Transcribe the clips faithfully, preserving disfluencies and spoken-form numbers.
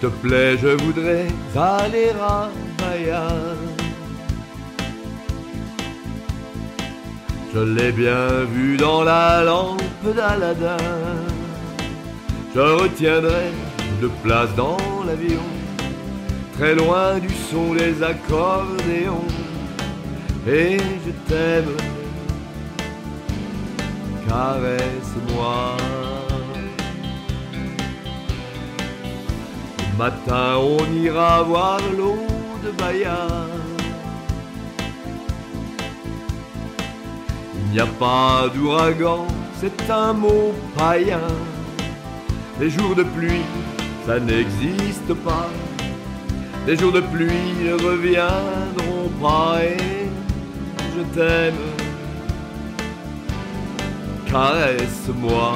te plaît, je voudrais aller à Bahia. Je l'ai bien vu dans la lampe d'Aladin. Je retiendrai de place dans l'avion, très loin du son des accordéons. Et je t'aime, caresse-moi. Le matin on ira voir l'eau de Bahia. Il n'y a pas d'ouragan, c'est un mot païen. Les jours de pluie, ça n'existe pas. Les jours de pluie ne reviendront pas. Et je t'aime, caresse-moi.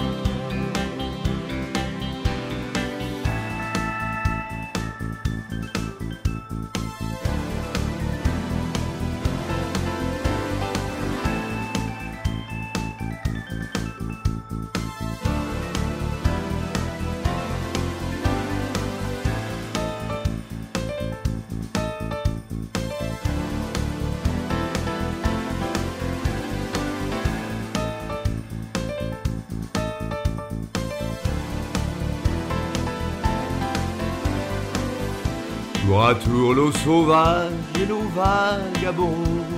Tour à tour l'eau sauvage et l'eau vagabonde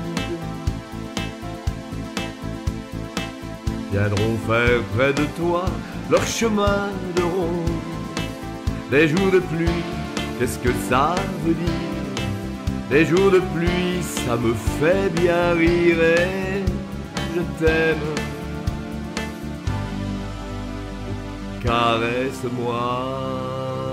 viendront faire près de toi leur chemin de ronde. Les jours de pluie, qu'est-ce que ça veut dire? Les jours de pluie, ça me fait bien rire. Et je t'aime, caresse-moi.